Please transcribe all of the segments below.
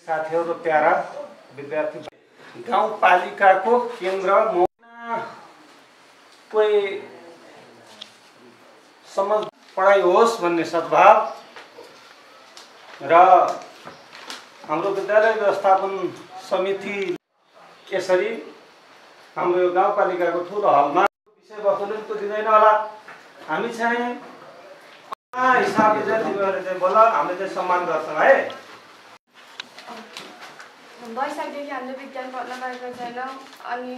साथीहरु प्यारा विद्यार्थी गाउँपालिकाको केन्द्र कोही समझ पढाइ होस् भन्ने सद्भाव र हाम्रो विद्यालय व्यवस्थापन समिति यसरी हाम्रो गाउँपालिकाको ठुलो हलमा विषयवस्तुले त दिँदैन होला। हामी चाहिँ हिसाबले चाहिँ तिमीहरूले चाहिँ बोल, हामीले चाहिँ सम्मान गर्छौँ है। वैशाखदेखि हामीले विज्ञान पढ्न पाएको छैनौँ अनि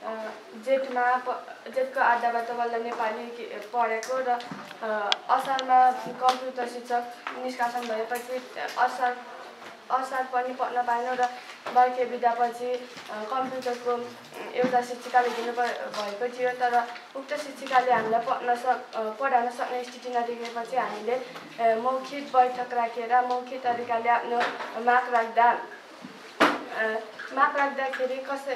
जेठको आधाबाट बल्ल नेपाली पढेको र असारमा कम्प्युटर शिक्षक निष्कासन भएपछि असार पनि पढ्न पाएनौँ र बर्खे बिदापछि कम्प्युटरको एउटा शिक्षिकाले दिनु भएको थियो। तर उक्त शिक्षिकाले हामीलाई पढाउन सक्ने स्थिति नदेखेपछि हामीले मौखिक बैठक राखेर मौखिक तरिकाले आफ्नो माग राख्दाखेरि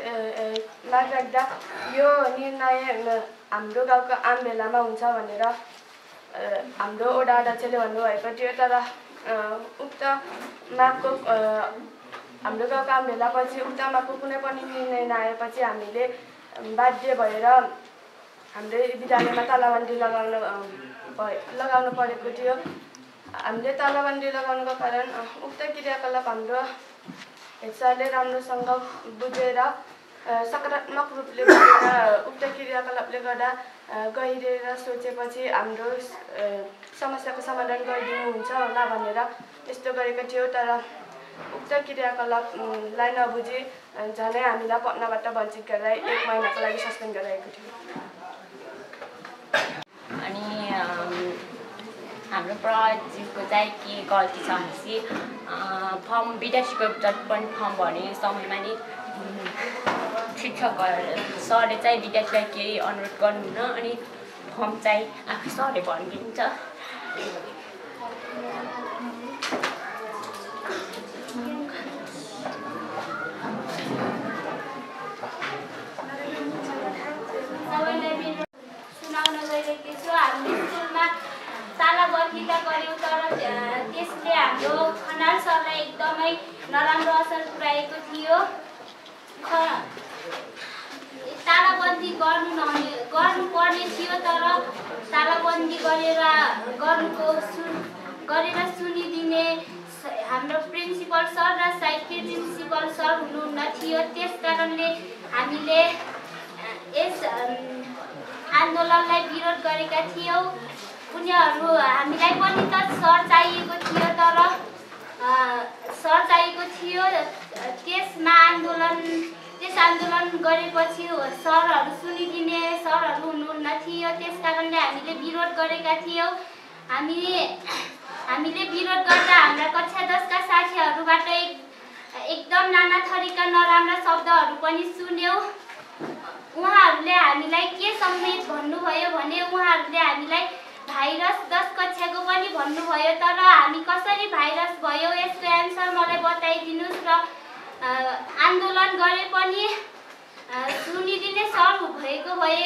यो निर्णय हाम्रो गाउँको आम भेलामा हुन्छ भनेर हाम्रो वडा अध्यक्षले भन्नुभएको थियो। तर उक्त मागको हाम्रो गाउँको आम भेलापछि उक्त मागको कुनै पनि निर्णय नआएपछि हामीले बाध्य भएर हाम्रो विद्यालयमा तालाबन्दी लगाउनु परेको थियो। हामीले तालाबन्दी लगाउनुको कारण उक्त क्रियाकलाप हाम्रो सरले राम्रोसँग बुझेर सकारात्मक रूपले उक्त क्रियाकलापले गर्दा गहिरेर सोचेपछि हाम्रो समस्याको समाधान गरिदिनुहुन्छ होला भनेर यस्तो गरेको थियो। तर उक्त क्रियाकलापलाई नबुझी झनै हामीलाई पढ्नबाट वञ्चित गराई 1 महिनाको लागि सस्पेन्ड गराएको थियो। अनि हाम्रो प्रहरीको चाहिँ के गल्ती छ भनेपछि फर्म विद्यार्थीको जति पनि फर्म भर्ने समयमा नि शिक्षकहरू सरले चाहिँ विद्यार्थीलाई केही अनुरोध गर्नुहुन्न अनि फर्म चाहिँ आफै सरले भरिदिन्छ। तालाबन्दी त गर्यौँ तर त्यसले हाम्रो खनाल सरलाई एकदमै नराम्रो असर पुर्याएको थियो। तालाबन्दी गर्नुपर्ने थियो तर तालाबन्दी गरेर सुनिदिने हाम्रो प्रिन्सिपल सर र साहित्य प्रिन्सिपल सर हुनुहुन्न थियो। त्यस कारणले हामीले यस आन्दोलनलाई विरोध गरेका थियौँ। उनीहरू हामीलाई पनि त सर चाहिएको थियो तर सर चाहिएको थियो। त्यस आन्दोलन गरेपछि सरहरू सुनिदिने सरहरू हुनुहुन्न थियो। त्यस कारणले हामीले विरोध गरेका थियौँ। हामीले विरोध गर्दा हाम्रा कक्षा 10 का साथीहरूबाट एकदम नाना थरीका नराम्रा शब्दहरू पनि सुन्यौँ। उहाँहरूले हामीलाई के समेत भन्नुभयो भने उहाँहरूले हामीलाई भाइरस 10 कक्षाको पनि भन्नुभयो। तर हामी कसरी भाइरस भयो यसको एन्सर मलाई बताइदिनुस् र आन्दोलन गरे पनि सुनिदिने सर भएको भए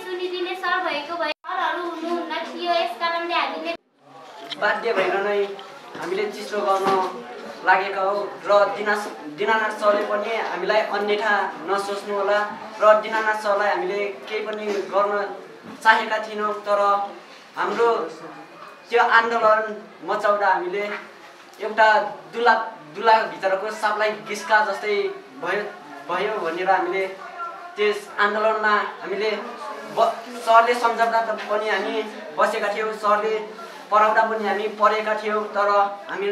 सरहरू हुनुहुन्न थियो। यस कारणले हामीले बाध्य भएर नै हामीले चिसो गर्न लागेका हो र दिनानाथ सरले पनि हामीलाई अन्यथा नसोच्नु होला र दिनानाथ सरलाई हामीले केही पनि गर्न चाहेका थिएनौँ। तर हाम्रो त्यो आन्दोलन मचाउँदा हामीले एउटा दुला भित्रको सापलाई गिस्का जस्तै भयो भनेर हामीले त्यस आन्दोलनमा हामीले सरले सम्झाउँदा पनि हामी बसेका थियौँ, सरले पढाउँदा पनि हामी पढेका थियौँ। तर हामी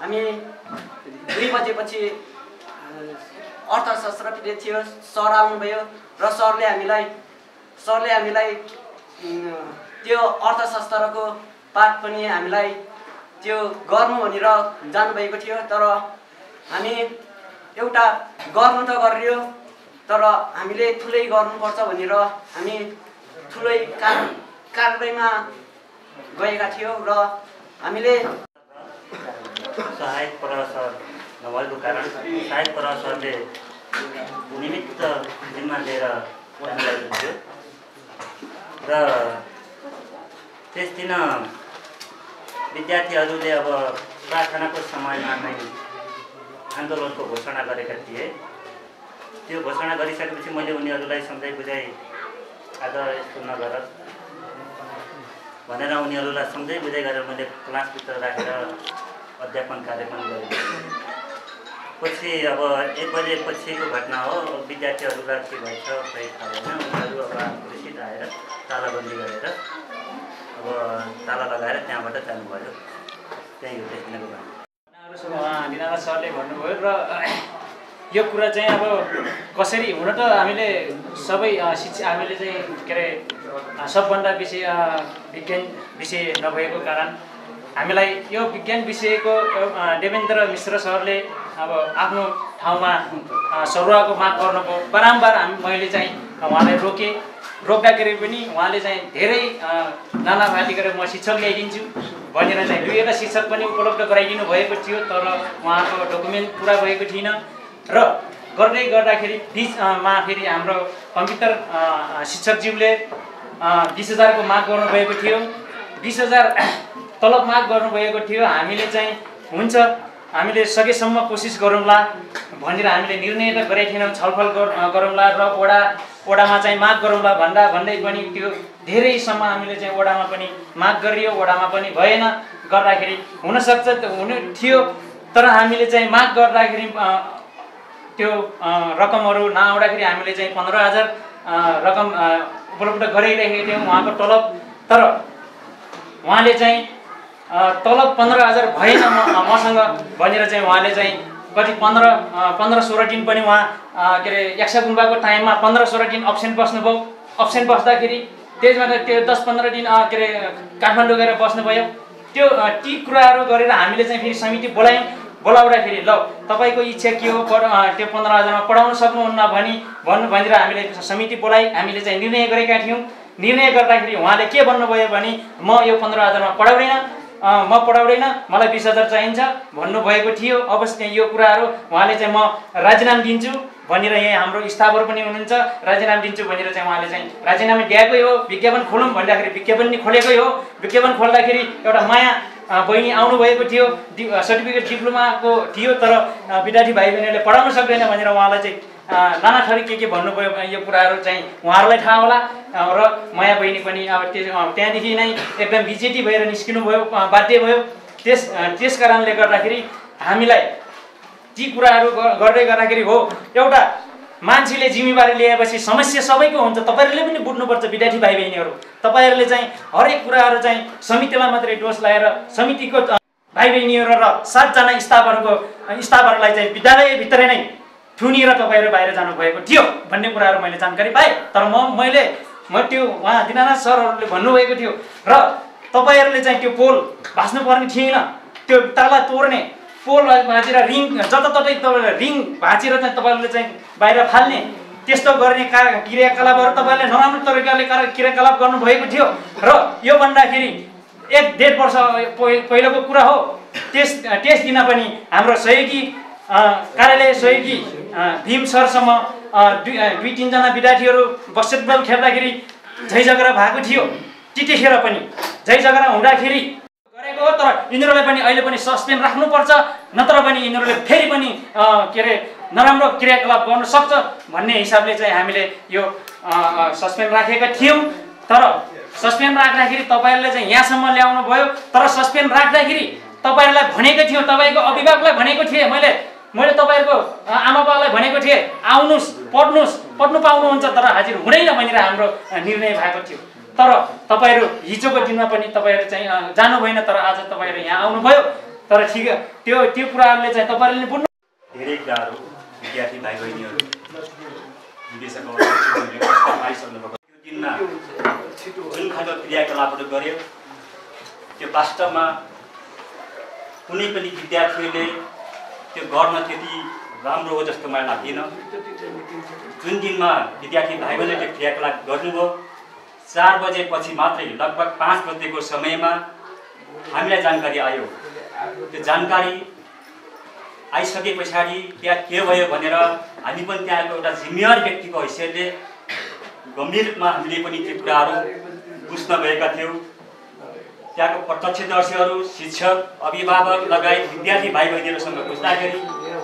2 बजेपछि अर्थशास्त्र पिरियड थियो, सर आउनुभयो र सरले हामीलाई त्यो अर्थशास्त्रको पाठ पनि हामीलाई त्यो गर्नु भनेर जानुभएको थियो। तर हामी एउटा गर्नु त गरियो तर हामीले ठुलै गर्नुपर्छ भनेर हामी ठुलै कारबाहीमा गएका थियौँ र हामीले सहायक प्रशासक नभएको कारण सहायक प्रशासकले निमित्त जिम्मा लिएर जानुभएको थियो र त्यस दिन विद्यार्थीहरूले अब प्रार्थनाको समयमा नै आन्दोलनको घोषणा गरेका थिए। त्यो घोषणा गरिसकेपछि मैले उनीहरूलाई सम्झाइ बुझाइ आज यस्तो नगर भनेर उनीहरूलाई सम्झाइ बुझाइ गरेर मैले क्लासभित्र राखेर अध्यापन कार्यक्रम गरेको। पछि अब 1 बजे पछिको घटना हो। विद्यार्थीहरूलाई के भएछ खै थाहा भएन। उनीहरू अब पुलिस आएर तालाबन्दी गरेर अब ताला लगाएर त्यहाँबाट जानुभयो। त्यही हो त्यस दिनको घटना। दिनानाथ सरले भन्नुभयो र यो कुरा चाहिँ अब कसरी हुन त हामीले सबै हामीले चाहिँ के अरे सबभन्दा विषय विज्ञान विषय नभएको कारण हामीलाई यो विज्ञान विषयको देवेन्द्र मिश्र सरले अब आफ्नो ठाउँमा सरुवाको माग गर्नुभयो। बारम्बार मैले चाहिँ उहाँलाई रोक्दाखेरि पनि उहाँले चाहिँ धेरै नानाभाती गरेर म शिक्षक ल्याइदिन्छु भनेर चाहिँ 2 शिक्षक पनि उपलब्ध गराइदिनु भएको थियो। तर उहाँको डकुमेन्ट पुरा भएको थिएन र गर्दै गर्दाखेरि बिचमा फेरि हाम्रो कम्प्युटर शिक्षकज्यूले 20,000 को माग गर्नुभएको थियो। 20,000 तलब माग गर्नुभएको थियो। हामीले चाहिँ हुन्छ हामीले सकेसम्म कोसिस गरौँला भनेर हामीले निर्णय त गरेका थिएनौँ, छलफल गरौँला र वडामा चाहिँ माग गरौँला भन्दै पनि त्यो धेरैसम्म हामीले चाहिँ वडामा पनि माग गरियो। वडामा पनि भएन। गर्दाखेरि हुनसक्छ हुने थियो तर हामीले चाहिँ माग गर्दाखेरि त्यो रकमहरू नआउँदाखेरि हामीले चाहिँ 15,000 रकम उपलब्ध गराइरहेका थियौँ उहाँको तलब। तर उहाँले चाहिँ तलब 15,000 भएन मसँग भनेर चाहिँ उहाँले चाहिँ कति 15-16 दिन पनि उहाँ के अरे यक्षगुम्बाको टाइममा 15-16 दिन अब्सेन्ट बस्नुभयो। अब्सेन्ट बस्दाखेरि त्यसबाट त्यो 10-15 दिन के अरे काठमाडौँ गएर बस्नुभयो। त्यो ती कुराहरू गरेर हामीले चाहिँ फेरि समिति बोलाउँदाखेरि ल तपाईँको इच्छा के हो त्यो 15,000 मा पढाउन सक्नुहुन्न भनेर हामीले समिति बोलाइ हामीले चाहिँ निर्णय गरेका थियौँ। निर्णय गर्दाखेरि उहाँले के भन्नुभयो भने म यो 15,000 मा पढाउँदैन मलाई 20,000 चाहिन्छ भन्नुभएको थियो। अवश्य यो कुराहरू उहाँले चाहिँ म राजीनामा दिन्छु भनेर यहाँ हाम्रो स्टाफहरू पनि हुनुहुन्छ। राजीनामा दिन्छु भनेर चाहिँ उहाँले चाहिँ राजीनामा दिएकै हो। विज्ञापन खोलौँ भन्दाखेरि विज्ञापन नि खोलेकै हो। विज्ञापन खोल्दाखेरि एउटा माया बहिनी आउनुभएको थियो। सर्टिफिकेट डिप्लोमाको थियो तर विद्यार्थी भाइ बहिनीहरूले पढाउन सक्दैन भनेर उहाँलाई चाहिँ नाना थरी के भन्नुभयो। यो कुराहरू चाहिँ उहाँहरूलाई थाहा होला र माया बहिनी पनि अब त्यहाँदेखि नै एकदम बिजेटी भएर निस्किनु भयो, बाध्य भयो। त्यस कारणले गर्दाखेरि हामीलाई ती कुराहरू गर्दै गर्दाखेरि हो एउटा मान्छेले जिम्मेवारी लिएपछि समस्या सबैको हुन्छ। तपाईँहरूले पनि बुझ्नुपर्छ विद्यार्थी भाइ बहिनीहरू। तपाईँहरूले चाहिँ हरेक कुराहरू चाहिँ समितिलाई मात्रै दोष लगाएर समितिको भाइ बहिनीहरू र 7 जना स्टाफहरूलाई चाहिँ विद्यालयभित्रै नै थुनिएर तपाईँहरू बाहिर जानुभएको थियो भन्ने कुराहरू मैले जानकारी पाएँ। तर म त्यो उहाँ दिनानाथ सरहरूले भन्नुभएको थियो र तपाईँहरूले चाहिँ त्यो पोल भाँच्नुपर्ने थिएन। त्यो ताला तोड्ने पोल भाँचेर रिङ जताततै तपाईँले रिङ भाँचेर चाहिँ तपाईँहरूले चाहिँ बाहिर फाल्ने त्यस्तो गर्ने क्रियाकलापहरू तपाईँले नराम्रो तरिकाले क्रियाकलाप गर्नुभएको थियो। र यो भन्दाखेरि 1-1.5 वर्ष पहिलाको कुरा हो। त्यस दिन पनि हाम्रो सहयोगी कार्यालय सहयोगी भीम सरसम्म 2-3 जना विद्यार्थीहरू बास्केटबल खेल्दाखेरि झैझगडा भएको थियो। त्यतिखेर पनि झैझगडा हुँदाखेरि गरेको हो। तर यिनीहरूलाई पनि अहिले पनि सस्पेन्ड राख्नुपर्छ नत्र पनि यिनीहरूले फेरि पनि के अरे नराम्रो क्रियाकलाप गर्न सक्छ भन्ने हिसाबले चाहिँ हामीले यो सस्पेन्ड राखेका थियौँ। तर सस्पेन्ड राख्दाखेरि तपाईँहरूले चाहिँ यहाँसम्म ल्याउनु भयो। तर सस्पेन्ड राख्दाखेरि तपाईँहरूलाई भनेको थियो, तपाईँको अभिभावकलाई भनेको थिएँ मैले तपाईँहरूको आमा बाबालाई भनेको थिएँ आउनुहोस् पढ्नु पाउनुहुन्छ तर हाजिर हुँदैन भनेर हाम्रो निर्णय भएको थियो। तर तपाईँहरू हिजोको दिनमा पनि तपाईँहरू चाहिँ जानु भएन। तर आज तपाईँहरू यहाँ आउनुभयो। तर ठिक त्यो कुराहरूले चाहिँ तपाईँहरूले बुझ्नु धेरै कुराहरू विद्यार्थी भाइ बहिनीहरू विदेशको दिनमा जुन खालको क्रियाकलापहरू गर्यो त्यो वास्तवमा कुनै पनि विद्यार्थीहरूले त्यो गर्न त्यति राम्रो हो जस्तो मलाई लाग्दैन। जुन दिनमा विद्यार्थी भाइ बहिनीले त्यो क्रियाकलाप गर्नुभयो 4 बजेपछि मात्रै लगभग 5 बजेको समयमा हामीलाई जानकारी आयो। त्यो जानकारी आइसके पछाडि त्यहाँ के भयो भनेर हामी पनि त्यहाँको एउटा जिम्मेवार व्यक्तिको हैसियतले गम्भीर रूपमा हामीले पनि त्यो कुराहरू बुझ्न गएका थियौँ। त्यहाँको प्रत्यक्षदर्शीहरू शिक्षक अभिभावक लगायत विद्यार्थी भाइ बहिनीहरूसँग बुझ्दाखेरि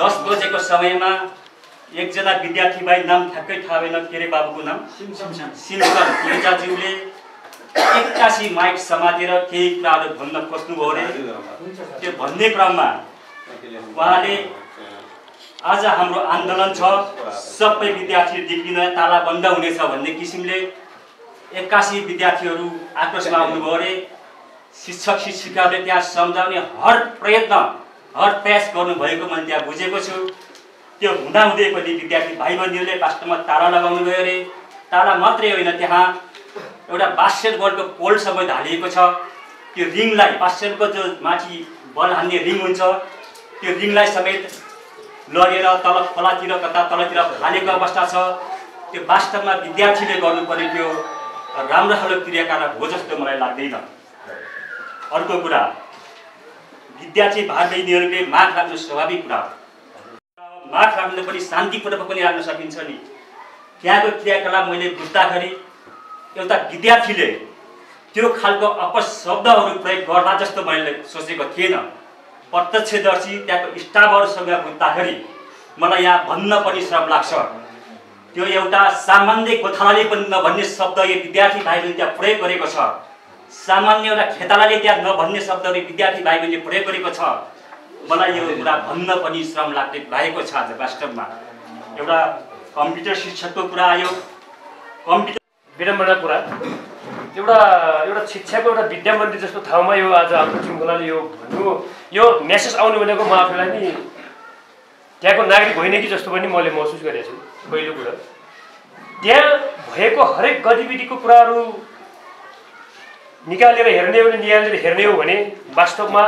10 बजेको समयमा एकजना विद्यार्थी भाइ नाम ठ्याक्कै थाहा भएन, के अरे बाबुको नाम सिमसन तिर्जाज्यूले 81 माइक समातेर केही कुराहरू भन्न खोज्नुभयो अरे। त्यो भन्ने क्रममा उहाँले आज हाम्रो आन्दोलन छ, सबै विद्यार्थी निक्लिन ताला बन्द हुनेछ भन्ने किसिमले 81 विद्यार्थीहरू आक्रोशमा आउनुभयो अरे। शिक्षक शिक्षिकाले त्यहाँ सम्झाउने हर प्रयत्न हर प्रयास गर्नुभएको मैले त्यहाँ बुझेको छु। त्यो हुँदाहुँदै पनि विद्यार्थी भाइ बहिनीहरूले वास्तवमा ताला लगाउनु भयो अरे। ताला मात्रै होइन, त्यहाँ एउटा बास्केटबलको पोलसम्म ढालिएको छ। त्यो रिङलाई बास्केटको जो माथि बल हान्ने रिङ हुन्छ त्यो रिङलाई समेत लगेर तल खोलातिर कता तलतिर हालेको अवस्था छ। त्यो वास्तवमा विद्यार्थीले गर्नुपर्ने त्यो राम्रो खालको क्रियाकलाप हो जस्तो मलाई लाग्दैन। अर्को कुरा, विद्यार्थी भाइ बहिनीहरूले माग राख्नु स्वाभाविक कुरा हो। माग राख्नु पनि शान्तिपूर्वक पनि राख्न सकिन्छ नि। त्यहाँको क्रियाकलाप मैले बुझ्दाखेरि एउटा विद्यार्थीले त्यो खालको अपशब्दहरू प्रयोग गर्ला जस्तो मैले सोचेको थिएन। प्रत्यक्षदर्शी त्यहाँको स्टाफहरूसँग बुझ्दाखेरि मलाई यहाँ भन्न पनि श्रम लाग्छ। त्यो एउटा सामान्य गोथालाले पनि नभन्ने शब्द यो विद्यार्थी भाइ बहिनीले त्यहाँ प्रयोग गरेको छ। सामान्य एउटा खेतालाले त्यहाँ नभन्ने शब्दहरू विद्यार्थी भाइ बहिनीले प्रयोग गरेको छ। मलाई यो कुरा भन्न पनि श्रम लाग्दै लागेको छ। आज वास्तवमा एउटा कम्प्युटर शिक्षकको कुरा आयो। कम्प्युटर विडम्बना कुरा, एउटा शिक्षाको एउटा विद्या मन्दिर जस्तो ठाउँमा यो आज हाम्रो श्रृङ्खलाले यो भन्नु, यो मेसेज आउनु भनेको म आफूलाई नि त्यहाँको नागरिक होइन कि जस्तो पनि मैले महसुस गरेको छु। पहिलो कुरा, त्यहाँ भएको हरेक गतिविधिको कुराहरू निकालेर हेर्ने हो भने निकालेर हेर्ने हो भने वास्तवमा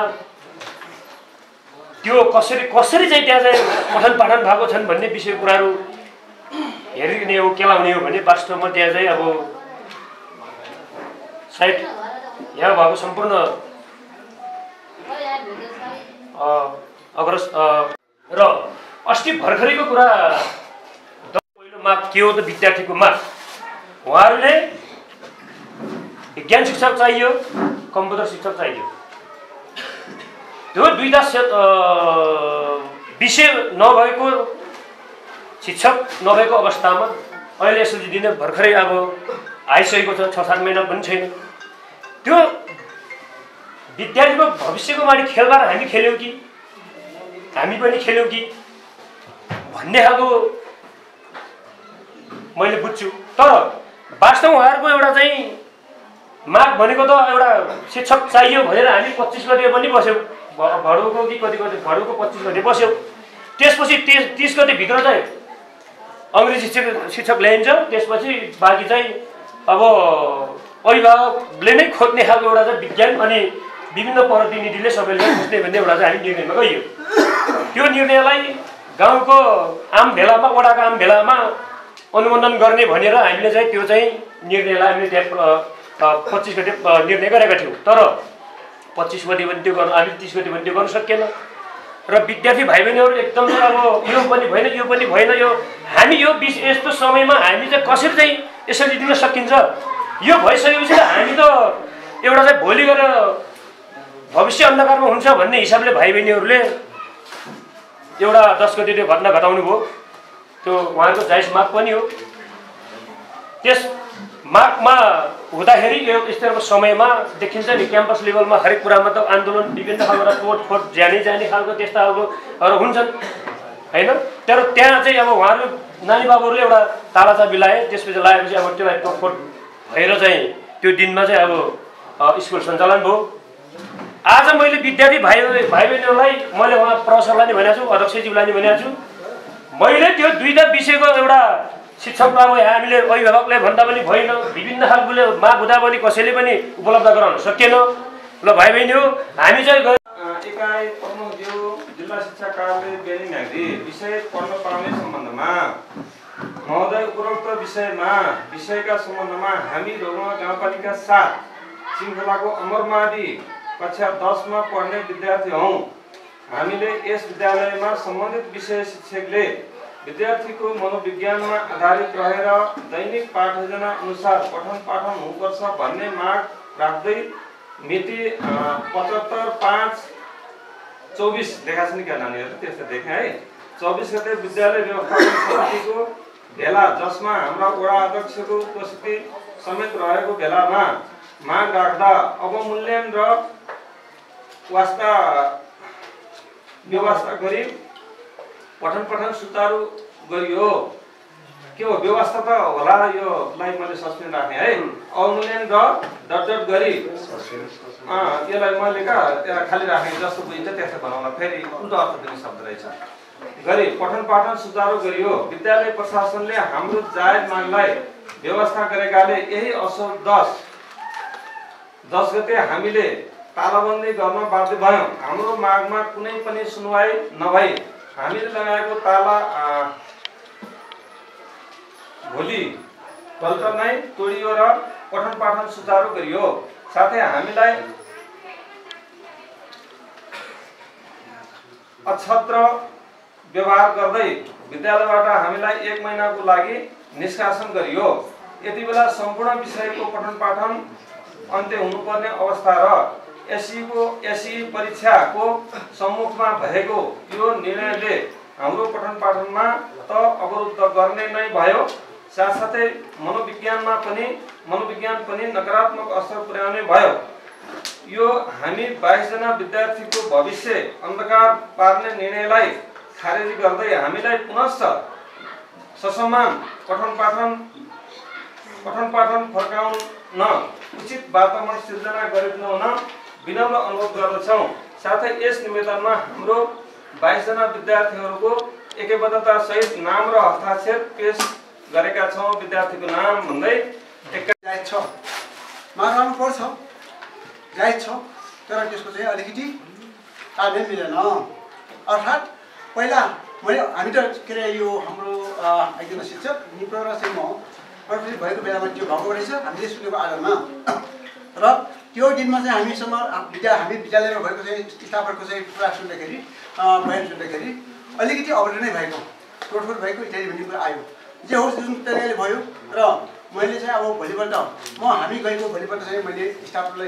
त्यो कसरी चाहिँ त्यहाँ चाहिँ पठन पाठन भएको छन् भन्ने विषय कुराहरू हेरिने हो, केलाउने हो भने वास्तवमा त्यहाँ चाहिँ अब सायद यहाँ भएको सम्पूर्ण अग्रस र अस्ति भर्खरैको कुरा, पहिलो माग के हो त विद्यार्थीको माग। उहाँहरूले विज्ञान शिक्षक चाहियो, कम्प्युटर शिक्षक चाहियो। त्यो दुईटा विषय नभएको शिक्षक नभएको अवस्थामा अहिले एसएलसी दिन भर्खरै अब आइसकेको छ, 6-7 महिना पनि छैन। त्यो विद्यार्थीको भविष्यको माथि खेलबार हामी खेल्यौँ कि हामी पनि खेल्यौँ कि भन्ने खालको मैले बुझ्छु। तर वास्तवमा उहाँहरूको एउटा चाहिँ माग भनेको त एउटा शिक्षक चाहियो भनेर हामी 25 गते पनि बस्यौँ, भडौको कि कति भडौको 25 गते बस्यौँ। त्यसपछि 30 गतेभित्र चाहिँ अङ्ग्रेजी शिक्षक ल्याइन्छ। त्यसपछि बाँकी चाहिँ अब अभिभावकले नै खोज्ने खालको एउटा चाहिँ विज्ञान अनि विभिन्न प्रतिनिधिले सबैले खोज्ने भन्ने एउटा चाहिँ हामी निर्णयमा गइयो। त्यो निर्णयलाई गाउँको आम भेलामा, वडाको आम भेलामा अनुमोदन गर्ने भनेर हामीले चाहिँ त्यो चाहिँ निर्णयलाई हामीले त्यहाँ 25 गते निर्णय गरेका थियौँ। तर 25 गते पनि त्यो गर्नु, हामीले 30 गते पनि त्यो गर्नु सकिएन। र विद्यार्थी भाइ बहिनीहरू एकदम चाहिँ अब यो पनि भएन, यो पनि भएन, यो हामी यो यस्तो समयमा हामी चाहिँ कसरी चाहिँ यसरी दिन सकिन्छ? यो भइसकेपछि त हामी त एउटा चाहिँ भोलि गएर भविष्य अन्धकारमा हुन्छ भन्ने हिसाबले भाइ बहिनीहरूले एउटा 10 गते त्यो घटना घटाउनु भयो। त्यो उहाँको जायज माग पनि हो। त्यस मागमा हुँदाखेरि यो यस्तो समयमा देखिन्छ नि क्याम्पस लेभलमा हरेक कुरामा त आन्दोलन विभिन्न खालको तोडफोड जाने खालको त्यस्ता खालकोहरू हुन्छन् होइन। तर त्यहाँ चाहिँ अब उहाँहरू नानी बाबुहरूले एउटा ताला चाबी लाए, त्यसपछि लगाएपछि अब त्यसलाई तोडफोड भएर चाहिँ त्यो दिनमा चाहिँ अब स्कुल सञ्चालन भयो। आज मैले विद्यार्थी भाइ बहिनीहरूलाई मैले उहाँ प्रोफेसरलाई नि भनेको छु, अध्यक्षज्यूलाई नि भनेको छु, मैले त्यो दुईटा विषयको एउटा शिक्षकलाई अब हामीले अभिभावकले भन्दा पनि भएन, विभिन्न खालकोले माग हुँदा पनि कसैले पनि उपलब्ध गराउन सकिएन। ल भाइ बहिनी हो, हामी चाहिँ एकाइ प्रमुखज्यू जिल्ला शिक्षा कार्यालय बेनी नागरी विषय पढ्न पाउने सम्बन्धमा महोदय उपरोक्त विषयका सम्बन्धमा हामी रोगमा गाउँपालिका 7 श्रृङ्खलाको अमरमादी कक्षा 10 मा पढ्ने विद्यार्थी हौँ। हामीले यस विद्यालयमा सम्बन्धित विषय शिक्षकले विद्यार्थीको मनोविज्ञानमा आधारित रहेर दैनिक पाठयोजना अनुसार पठन पाठन हुनुपर्छ भन्ने माग राख्दै मिति 75/5/24 लेखा छ नि क्या नानीहरू, त्यस्तो देखेँ है। 24 गते विद्यालय व्यवस्थापन समितिको भेला जसमा हाम्रा वडा अध्यक्षको उपस्थिति समेत रहेको बेलामा माग राख्दा अवमूल्यन र व्यवस्था गरी पठन पाठन सुचारू गरियो। के हो व्यवस्था त होला, योलाई मैले सस्पेन्ड राखेँ है। अवमूल्यन र डट गरी यसलाई मैले त्यसलाई खाली राखेँ जस्तो बुझिन्छ त्यस्तो बनाउला, फेरि उल्टो अर्थ दिने शब्द रहेछ। गरी पठन पाठन सुचारू गरियो। विद्यालय प्रशासनले हाम्रो जायज मागलाई व्यवस्था गरेकाले यही असोज 10 गते हामीले तालाबन्दी गर्न बाध्य भयौँ। हाम्रो मागमा कुनै पनि सुनवाई नभई हामीले लगाएको ताला भोलिपल्ट नै तोडियो र पठन पाठन सुचारू गरियो। साथै हामीलाई अक्षत्र व्यवहार गर्दै विद्यालयबाट हामीलाई 1 महिनाको लागि निष्कासन गरियो। यति बेला सम्पूर्ण विषयको पठन पाठन अन्त्य हुनुपर्ने अवस्था र एसई परीक्षाको सम्मुखमा भएको यो निर्णयले हाम्रो पठन पाठनमा त अवरुद्ध गर्ने नै भयो, साथसाथै मनोविज्ञान पनि नकारात्मक असर पुर्याउने भयो। यो हामी 22 जना विद्यार्थीको भविष्य अन्धकार पार्ने निर्णयलाई खारेज गर्दै हामीलाई पुनः ससमान पठन पाठन फर्काउन उचित वातावरण सिर्जना गरिदिनु हुन विनम्र अनुरोध गर्दछौँ। साथै यस निवेदनमा हाम्रो 22 जना विद्यार्थीहरूको एकबद्धता सहित नाम र हस्ताक्षर पेश गरेका छौँ। विद्यार्थीको नाम भन्दै जायज छ, माग्नु पर्छ, जायज छ, तर त्यसको चाहिँ अलिकति तालमेल मिलेन। अर्थात् पहिला हामी त के अरे यो हाम्रो एकजना शिक्षक निप्रो र चाहिँ म प्रशिक्षित भएको बेलामा त्यो भएको रहेछ हामीले सुनेको आधारमा। र त्यो दिनमा चाहिँ हामी विद्यालयमा भएको चाहिँ स्टाफहरूको चाहिँ कुरा सुन्दाखेरि बयान सुन्दाखेरि अलिकति अवरोध नै भएको, तोडफोड भएको इत्यादि भन्ने कुरा आयो। जे होस् जुन तरिकाले भयो र मैले चाहिँ अब भोलिपल्ट हामी गएको भोलिपल्ट चाहिँ मैले स्टाफहरूलाई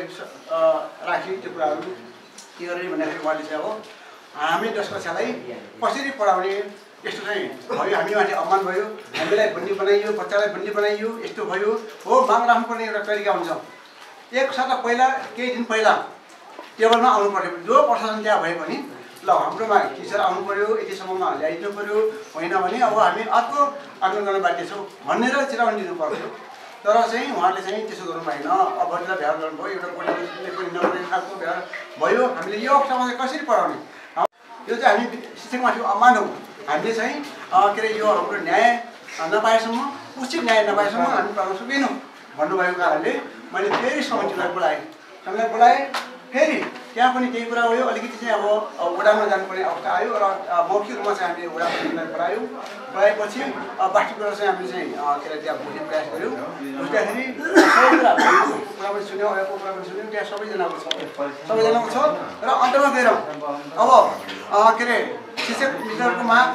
राखेँ त्यो कुराहरू के गरेँ भन्दाखेरि उहाँले चाहिँ अब हामी 10 कक्षालाई कसरी पढाउने यस्तो चाहिँ भयो, हामीमाथि अपमान भयो, हामीलाई बन्दी बनाइयो, बच्चालाई बन्दी बनाइयो, यस्तो भयो। हो, माग राख्नुपर्ने एउटा तरिका हुन्छ। एक साता पहिला केही दिन पहिला टेबलमा आउनु पर्यो, जो प्रशासन त्यहाँ भए पनि ल हाम्रोमा टिचर आउनु पर्यो, यतिसम्ममा ल्याइदिनु पर्यो, होइन भने अब हामी अर्को आन्दोलन गर्न बाध्य छौँ भनेर चेतावनी दिनु पर्थ्यो। तर चाहिँ उहाँले चाहिँ त्यसो गर्नु भएन। अब बच्चालाई व्यवहार गर्नुभयो, एउटा कोठाले पनि नगर्ने खालको व्यवहार भयो। हामीले यो अवस्थामा चाहिँ कसरी पढाउने, यो चाहिँ हामी शिक्षकमाथि अपमान हो। हामीले चाहिँ के अरे यो हाम्रो न्याय नपाएसम्म, उचित न्याय नपाएसम्म हामी पढाउन सक्दैनौँ भन्नुभएको कारणले मैले फेरि समितिलाई बोलाएँ। फेरि त्यहाँ पनि त्यही कुरा भयो। अलिकति चाहिँ अब वडामा जानुपर्ने अवस्था आयो र मौखिक रूपमा चाहिँ हामीले वडा प्रतिनिधिलाई बोलाएपछि बाँकी कुरा चाहिँ हामीले चाहिँ के अरे त्यहाँ बुझ्ने प्रयास गऱ्यौँ। बुझ्दाखेरि सबै कुरा पनि सुन्यौँ, अहिलेको कुरा पनि सुन्यौँ, त्यहाँ सबैजनाको छ। र अन्तमा गएर अब के अरे शिक्षक मित्रहरूको माग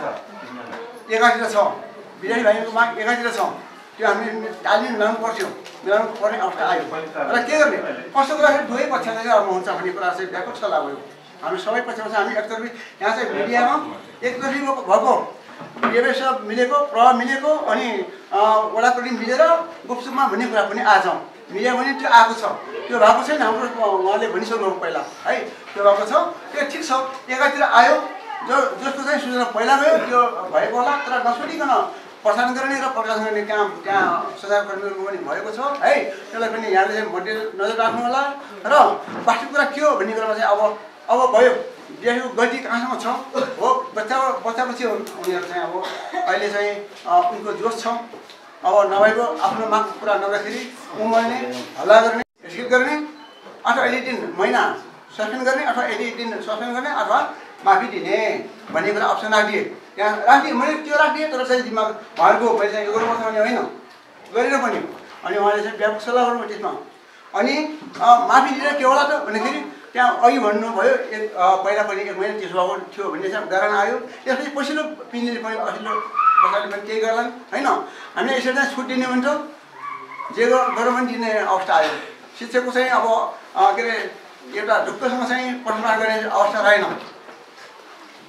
एकातिर छ, विद्यार्थी भाइहरूको माग एकातिर छ। त्यो हामीले तालमेल मिलाउनु पर्ने अवस्था आयो। र के गर्ने, कस्तो गर्दाखेरि दुवै पक्षलाई चाहिँ अब हुन्छ भन्ने कुरा चाहिँ व्यापक सल्लाह भयो। हामी सबै पक्षमा चाहिँ हामी एकतर्फी यहाँ चाहिँ मिडियामा एकतर्फी भएको व्यवस्था मिलेको, प्रभाव मिलेको, अनि वडा प्रति मिलेर गुप्तमा भन्ने कुरा पनि आज मिडिया पनि त्यो आएको छ। त्यो भएको छैन, हाम्रो उहाँले भनिसक्नुभयो पहिला है, त्यो भएको छ। त्यो ठिक छ, एकातिर आयो, जसको चाहिँ सूचना पहिला गयो त्यो भएको होला, तर नसुनिकन प्रसारण गर्ने र प्रकाशन गर्ने काम त्यहाँ सञ्चारकर्मीहरूको पनि भएको छ है। त्यसलाई पनि यहाँले चाहिँ मध्य नजर राख्नु होला। र वास्तविक कुरा के हो भन्ने कुरामा चाहिँ अब भयो, विद्यार्थीको गति कहाँसम्म छ हो, बच्चापछि उनीहरू चाहिँ अब अहिले चाहिँ उनको जोस छ। अब नभएको आफ्नो माग पुरा नगर्दाखेरि उम्रने, हल्ला गर्ने, स्किप गर्ने, अथवा 18 दिन महिना सस्पेन्ड गर्ने, अथवा 18 दिन सस्पेन्ड गर्ने, अथवा माफी दिने भन्ने कुरा अप्सन राखिदिए। त्यहाँ राखिदिएँ, मैले त्यो राखिदिएँ, तर चाहिँ दिमाग उहाँहरूको मैले चाहिँ यो गर्नुपर्छ भने होइन, गरेर पनि। अनि उहाँले चाहिँ व्यापक सल्लाह गर्नुभयो त्यसमा। अनि माफी दिएर के होला त भन्दाखेरि त्यहाँ अघि भन्नुभयो पहिला पनि 1 महिना त्यसो भएको थियो भन्ने चाहिँ उदाहरण आयो। त्यसपछि पछिल्लो पिँढीले पनि अघिल्लो बसाले पनि केही गर्लान् होइन। हामीले यसरी चाहिँ छुट दिने भन्छ, जे गरौँ पनि दिने अवस्था आयो। शिक्षकको चाहिँ अब के अरे एउटा ढुक्कसँग चाहिँ पठन गर्ने अवस्था रहेन।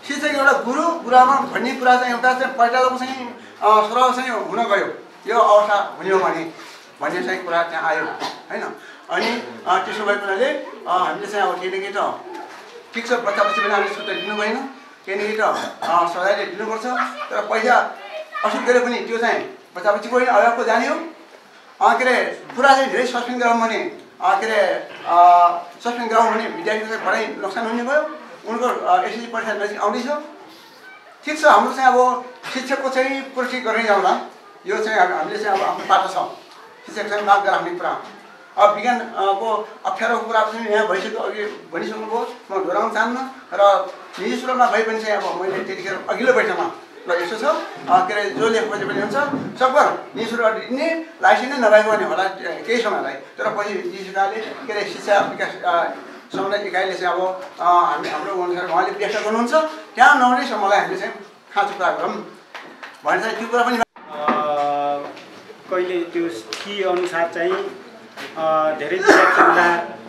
शिक्षक एउटा गुरुआमा भन्ने कुरा चाहिँ एउटा चाहिँ पहिलाको चाहिँ सरल चाहिँ हुन गयो यो अवस्था हुने हो भन्ने चाहिँ कुरा त्यहाँ आयो होइन। अनि त्यसो भएको हुनाले हामीले चाहिँ अब केही न केही त ठिक छ बच्चा पनि हामीले सुत्ता दिनु भएन, केही न केही त सरकारले दिनुपर्छ। तर पैसा असुल गरे पनि त्यो चाहिँ बच्चा होइन अभिभावकको जाने हो। के अरे पुरा चाहिँ धेरै सस्पेन्ड गराउँ भने के अरे सस्पेन्ड गराउँ भने विद्यार्थीको चाहिँ पढाइ नोक्सान हुने भयो। उनको एसएससी परीक्षा नजिक आउँदैछ। ठिक छ हाम्रो चाहिँ अब शिक्षकको चाहिँ पुरस्कृत गर्ने जाउँला यो चाहिँ हामीले चाहिँ अब आफ्नो पाटो छ शिक्षक चाहिँ माग राख्ने कुरा। अब विज्ञानको अप्ठ्यारोको कुरा पनि यहाँ भइसक्यो, अघि भनिसक्नुभयो, म दोहोऱ्याउन चाहन्न। र निजी स्कुलमा भए पनि चाहिँ अब मैले त्यतिखेर अघिल्लो बैठकमा ल यस्तो छ के अरे जो लेख पछि पनि हुन्छ सकभर निजी स्कुलबाट दिने लाइसेन्स नै नभएको भने होला केही समयलाई। तर पछि निजी सरकारले के अरे शिक्षा विकास समन्वय इकाइले चाहिँ अब हाम्रो अनुसार उहाँले व्यवस्था गर्नुहुन्छ, त्यहाँ नहुनेसम्मलाई हामीले चाहिँ खाँचो कुरा गरौँ भने चाहिँ त्यो कुरा पनि कहिले त्यो फी अनुसार चाहिँ धेरै विद्यार्थीमा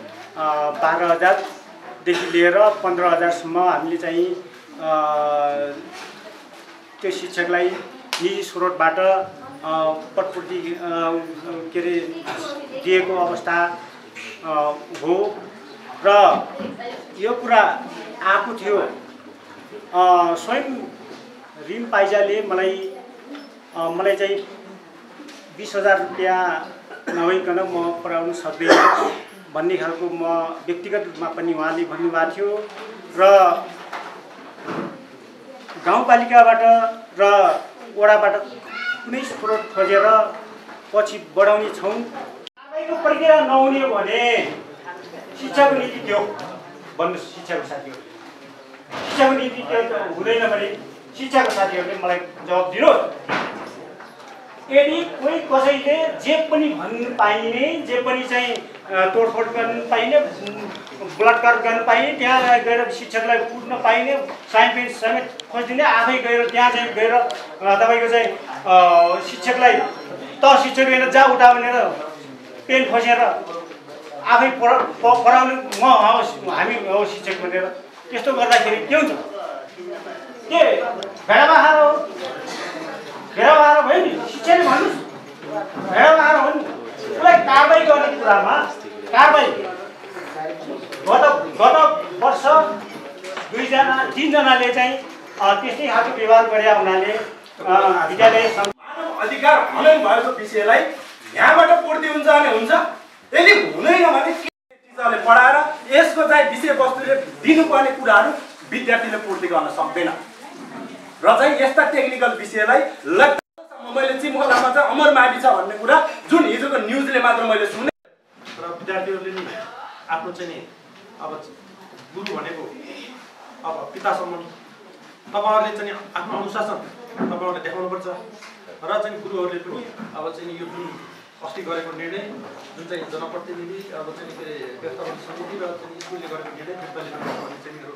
12,000देखि लिएर 15,000सम्म हामीले चाहिँ त्यो शिक्षकलाई निजी स्रोतबाट पटपूर्ति के अरे दिएको अवस्था हो। र यो कुरा आएको थियो स्वयं रिम पाइजाले मलाई चाहिँ 20,000 रुपियाँ नभइकन म पढाउन सक्दैन भन्ने खालको म व्यक्तिगत रूपमा पनि उहाँले भन्नुभएको थियो। र गाउँपालिकाबाट र वडाबाट कुनै स्रोत खोजेर पछि बढाउने छौँ। तपाईँको प्रक्रिया नहुने हो भने शिक्षाको नीति त्यो भन्नुहोस्। शिक्षाको साथीहरू शिक्षाको नीति त्यो हुँदैन भने शिक्षाको साथीहरूले मलाई जवाब दिनुहोस्। यदि कोही कसैले जे पनि भन्नु पाइने, जे पनि चाहिँ तोडफोड गर्नु पाइने, बलात्कार गर्न पाइने, त्यहाँ गएर शिक्षकलाई कुट्न पाइने, साइन पेन समेत खोजिदिने, आफै गएर त्यहाँ चाहिँ गएर तपाईँको चाहिँ शिक्षकलाई त शिक्षक होइन जा उठा भनेर पेन खोसेर आफै पढाउने हामी हो शिक्षक भनेर त्यस्तो गर्दाखेरि के हुन्छ? के भेडाबाख्रा हो? भेडाबाख्रा भयो नि शिक्षाले भन्नुहोस्। भेडाबाख्रा हो नि, उसलाई कारबाही गर्ने कुरामा कारबाही गत वर्ष 3जनाले चाहिँ त्यस्तै खालको व्यवहार गरे हुनाले विद्यालय मानव अधिकार हनन भएको विषयलाई यहाँबाट पूर्ति हुन्छ भने हुन्छ, यदि हुँदैन भने टिचरले पढाएर यसको चाहिँ विषयवस्तुले दिनुपर्ने कुराहरू विद्यार्थीले पूर्ति गर्न सक्दैन। र चाहिँ यस्ता टेक्निकल विषयलाई मैले चिमखलामा चाहिँ अमर मावि छ भन्ने कुरा जुन हिजोको न्युजले मात्र मैले सुने। र विद्यार्थीहरूले नि आफ्नो चाहिँ नि अब गुरु भनेको अब पितासम्म तपाईँहरूले चाहिँ आफ्नो अनुशासन तपाईँहरूले देखाउनुपर्छ। र चाहिँ गुरुहरूले पनि अब चाहिँ यो जुन अस्ति गरेको निर्णय जुन चाहिँ जनप्रतिनिधि अब चाहिँ के अरे व्यवस्थापन समिति र चाहिँ स्कुलले गरेको निर्णय फिर्ता लिनुपर्छ भन्ने चाहिँ मेरो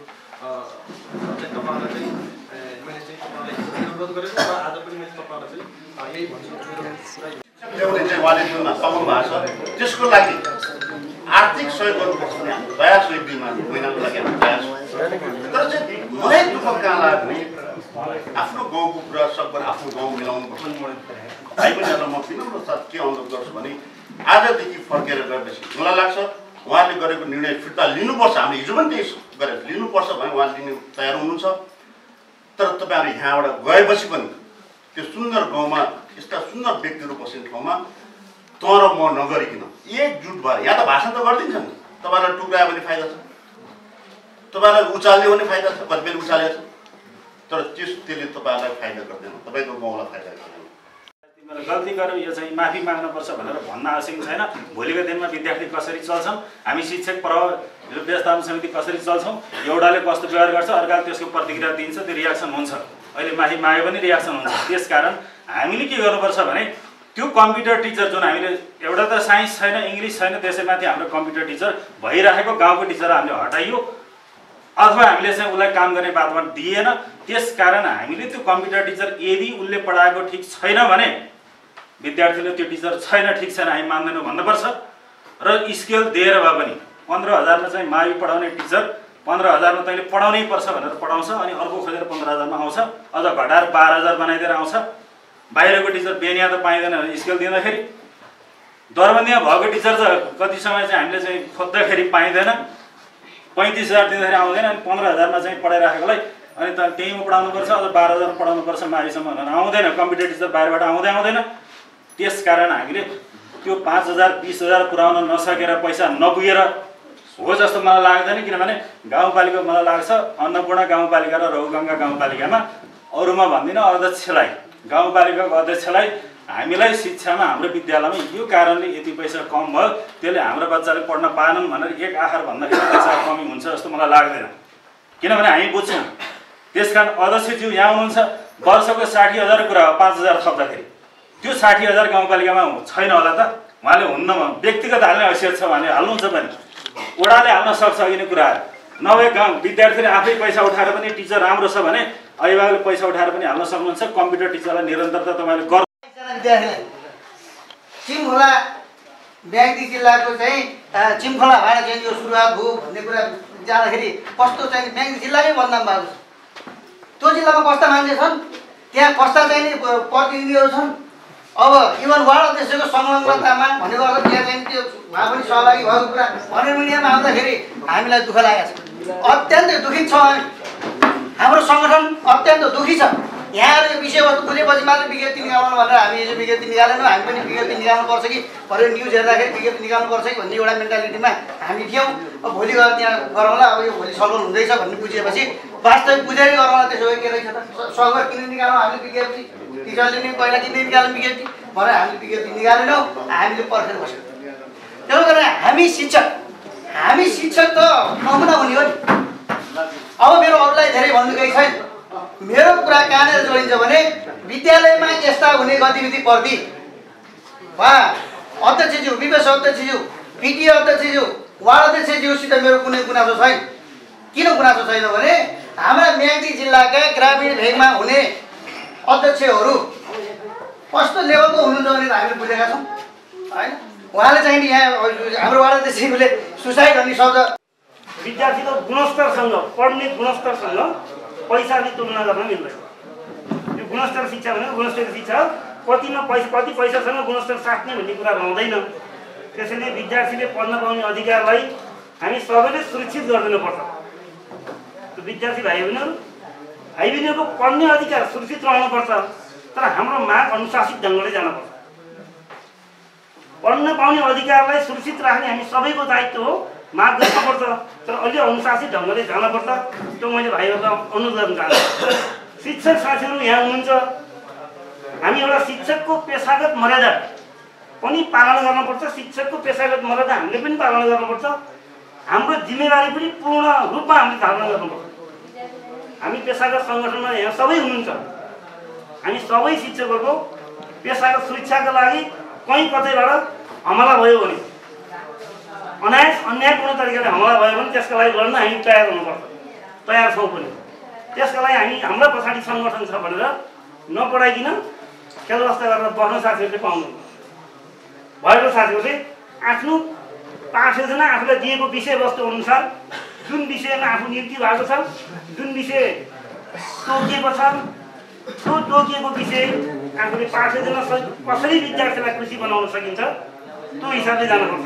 चाहिँ तपाईँहरूलाई चाहिँ मैले चाहिँ तपाईँलाई अनुरोध गरेको र आज पनि मैले तपाईँहरूलाई चाहिँ यही भन्छु। ल्याउने चाहिँ उहाँले जुन पाउनु भएको छ त्यसको लागि आर्थिक सहयोग गर्नुपर्छ भने हामी प्रयास महिनाको लागि हामी प्रयास। तर चाहिँ मलाई दुःख कहाँ लाग्ने आफ्नो गाउँको कुरा सकभर आफ्नो गाउँ मिलाउनुपर्छ। भाइ बहिनीहरूलाई म विनम्र साथ के अनुरोध गर्छु भने आजदेखि फर्केर गएपछि मलाई लाग्छ उहाँले गरेको निर्णय फिर्ता लिनुपर्छ। हामीले हिजो पनि त्यही गरेर लिनुपर्छ भने उहाँले लिने तयार हुनुहुन्छ। तर तपाईँहरू यहाँबाट गएपछि पनि त्यो सुन्दर गाउँमा यस्ता सुन्दर व्यक्तिहरू बस्ने ठाउँमा त र म नगरिकन एकजुट भएर यहाँ त भाषण त गरिदिन्छ नि, तपाईँलाई टुक्रायो भने फाइदा छ, तपाईँलाई उचाल्यो भने फाइदा छ, कतिपय उचालेको छ, तर त्यसले तपाईँहरूलाई फाइदा गर्दैन, तपाईँको गाउँलाई फाइदा गर्दैन। तिमीले गल्ती गर्यो यो चाहिँ माफी माग्नुपर्छ भनेर भन्न आवश्यक छैन। भोलिको दिनमा विद्यार्थी कसरी चल्छौँ, हामी शिक्षक व्यवस्थापन समिति कसरी चल्छौँ, एउटाले कस्तो व्यवहार गर्छ अर्काले त्यसको प्रतिक्रिया दिन्छ, त्यो रियाक्सन हुन्छ। अहिले माफी माग्यो भने रियाक्सन हुन्छ। त्यसकारण हामीले के गर्नुपर्छ भने त्यो कम्प्युटर टिचर जुन हामीले एउटा त साइन्स छैन, इङ्ग्लिस छैन, त्यसैमाथि हाम्रो कम्प्युटर टिचर भइरहेको गाउँको टिचर हामीले हटाइयो अथवा हामीले चाहिँ उसलाई काम गर्ने वातावरण दिएन। त्यसकारण हामीले त्यो कम्प्युटर टिचर यदि उसले पढाएको ठिक छैन भने विद्यार्थीले त्यो टिचर छैन, ठिक छैन हामी मान्दैनौँ भन्नुपर्छ। र स्केल दिएर भए पनि 15,000मा चाहिँ मावि पढाउने टिचर 15,000मा तैँले पढाउनै पर्छ भनेर पढाउँछ अनि अर्को खोजेर 15,000मा आउँछ अझ घटाएर 12,000 बनाइदिएर आउँछ। बाहिरको टिचर बेनिया त पाइँदैन स्केल दिँदाखेरि दरबन्दीमा भएको टिचर त कति समय चाहिँ हामीले चाहिँ खोज्दाखेरि पाइँदैन 35,000 दिँदाखेरि आउँदैन अनि 15,000मा चाहिँ पढाइराखेकोलाई अनि त त्यहीँमा पढाउनुपर्छ अझ 12,000 पढाउनुपर्छ माविसम्म भनेर आउँदैन कम्प्युटर टिचर बाहिरबाट आउँदैन। त्यस कारण हामीले त्यो 5,000 20,000 पुर्याउन नसकेर पैसा नपुगेर हो जस्तो मलाई लाग्दैन। किनभने गाउँपालिका मलाई लाग्छ अन्नपूर्ण गाउँपालिका र रौगङ्गा गाउँपालिकामा अरूमा भन्दिनँ अध्यक्षलाई गाउँपालिकाको अध्यक्षलाई हामीलाई शिक्षामा हाम्रो विद्यालयमा यो कारणले यति पैसा कम भयो त्यसले हाम्रो बच्चाले पढ्न पाएनन् भनेर एक आहार भन्दाखेरि पैसा कमी हुन्छ जस्तो मलाई लाग्दैन। किनभने हामी बुझ्छौँ त्यसकारण अध्यक्षज्यू यहाँ हुनुहुन्छ वर्षको 60,000 कुरा हो 5,000 थप्दाखेरि त्यो 60,000 गाउँपालिकामा छैन होला त उहाँले हुन्न व्यक्तिगत हाल्ने हैसियत छ भने हाल्नुहुन्छ पनि वडाले हाल्न सक्छ अघि नै कुराहरू नभए गाउँ विद्यार्थीले आफै पैसा उठाएर पनि टिचर राम्रो छ भने अभिभावकले पैसा उठाएर पनि हाल्न सक्नुहुन्छ। कम्प्युटर टिचरलाई निरन्तरता तपाईँले गर्नु विद्यार्थीलाई चिमखोला ब्याङ्की जिल्लाको चाहिँ चिमखोला भएर चाहिँ यो सुरुवात भयो भन्ने कुरा जाँदाखेरि कस्तो चाहिँ ब्याङ्की जिल्लाकै बदनाम भएको छ। त्यो जिल्लामा कस्ता मान्छे छन् त्यहाँ कस्ता चाहिँ प्रतिनिधिहरू छन्। अब इभन वार्ड अध्यक्षको संलग्नतामा भनेको अर्थ त्यहाँ चाहिँ त्यो उहाँ पनि सहभागी भएको कुरा भनेर मिडियामा आउँदाखेरि हामीलाई दुःख लागेको छ। अत्यन्तै दुखित छौँ हामी हाम्रो सङ्गठन अत्यन्त दुखी छ। यहाँ यो विषयवस्तु बुझेपछि मात्रै विज्ञप्ति निकाल्नु भनेर हामी यो विज्ञप्ति निकालेनौँ। हामी पनि विज्ञप्ति निकाल्नुपर्छ कि पऱ्यो न्युज हेर्दाखेरि विज्ञप्ति निकाल्नुपर्छ कि भन्ने एउटा मेन्टालिटीमा हामी थियौँ। अब भोलि गएर त्यहाँ गरौँला अब यो भोलि छलफल हुँदैछ भन्ने बुझेपछि वास्तविक बुझेरै गरौँला त्यसो भए के रहेछ त सगभर किन निकालौँ हामीले विज्ञप्ति टिचरले नि पहिला किन निकाल्नु विज्ञप्ति भनेर हामीले विज्ञप्ति निकालेनौँ। हामीले पर्खेर बस्यौँ। त्यसो गरेर हामी शिक्षक त नमुना हुने हो नि। अब मेरो अरूलाई धेरै भन्नु केही छैन। मेरो कुरा कहाँनिर जोडिन्छ भने विद्यालयमा यस्ता हुने गतिविधि प्रति वा अध्यक्षज्यू विवेश अध्यक्षज्यू पिटिए अध्यक्षज्यू वार्ड अध्यक्षज्यूसित मेरो कुनै गुनासो छैन। किन गुनासो छैन भने हाम्रा म्याग्दी जिल्लाका ग्रामीण भेगमा हुने अध्यक्षहरू कस्तो लेभलको हुनुहुन्छ भनेर हामीले बुझेका छौँ होइन। उहाँले चाहिँ नि यहाँ हाम्रो वार्ड अध्यक्षज्यूले सुसाइड भन्ने शब्द विद्यार्थीको गुणस्तरसँग पढ्ने गुणस्तरसँग पैसाले तुलना गर्न मिल्दैन। यो गुणस्तर शिक्षा भनेको गुणस्तर शिक्षा कति पैसासँग गुणस्तर साट्ने भन्ने कुरा रहँदैन। त्यसैले विद्यार्थीले पढ्न पाउने अधिकारलाई हामी सबैले सुरक्षित गरिदिनुपर्छ। त्यो विद्यार्थी भाइ बहिनीहरूको पढ्ने अधिकार सुरक्षित रहनुपर्छ। तर हाम्रो माग अनुशासित ढङ्गले जानुपर्छ। पढ्न पाउने अधिकारलाई सुरक्षित राख्ने हामी सबैको दायित्व हो। माग गर्नुपर्छ तर अलि अनुशासित ढङ्गले जानुपर्छ। त्यो मैले भाइहरूलाई अनुरोध गर्न चाहन्छु। शिक्षक साथीहरू यहाँ हुनुहुन्छ हामी एउटा शिक्षकको पेसागत मर्यादा पनि पालना गर्नुपर्छ। शिक्षकको पेसागत मर्यादा हामीले पनि पालना गर्नुपर्छ। हाम्रो जिम्मेवारी पनि पूर्ण रूपमा हामीले धारण गर्नुपर्छ। हामी पेसागत सङ्गठनमा यहाँ सबै हुनुहुन्छ। हामी सबै शिक्षकहरूको पेसागत सुरक्षाको लागि कहीँ कतैबाट हमला भयो भने अन्यायपूर्ण तरिकाले हमला भयो भने त्यसका लागि लड्न हामी तयार हुनुपर्छ। तयार छौँ पनि। त्यसका लागि हामी हाम्रा पछाडि सङ्गठन छ भनेर नपढाइकन खेलवस्था गरेर बस्न साथीहरूले पाउनु भएको साथीहरूले आफ्नो पाठयोजना आफूलाई दिएको विषयवस्तु अनुसार जुन विषयमा आफू नियुक्ति भएको छ जुन विषय तोकिएको छ त्यो तोकिएको विषय आफूले पाठयोजना कसरी विद्यार्थीलाई खुसी बनाउन सकिन्छ त्यो हिसाबले जानुपर्छ।